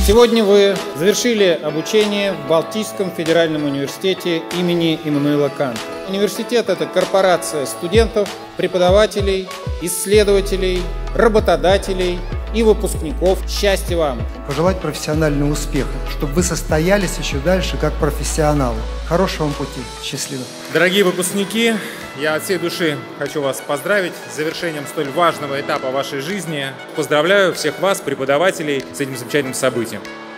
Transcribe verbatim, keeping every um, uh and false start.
Сегодня вы завершили обучение в Балтийском федеральном университете имени Иммануила Канта. Университет – это корпорация студентов, преподавателей, исследователей, работодателей и выпускников. Счастья вам! Пожелать профессионального успеха, чтобы вы состоялись еще дальше как профессионалы. Хорошего вам пути. Счастливо. Дорогие выпускники, я от всей души хочу вас поздравить с завершением столь важного этапа вашей жизни. Поздравляю всех вас, преподавателей, с этим замечательным событием.